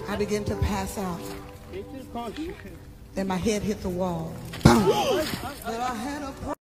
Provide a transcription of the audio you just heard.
I began to pass out. Then my head hit the wall. Boom. But I had a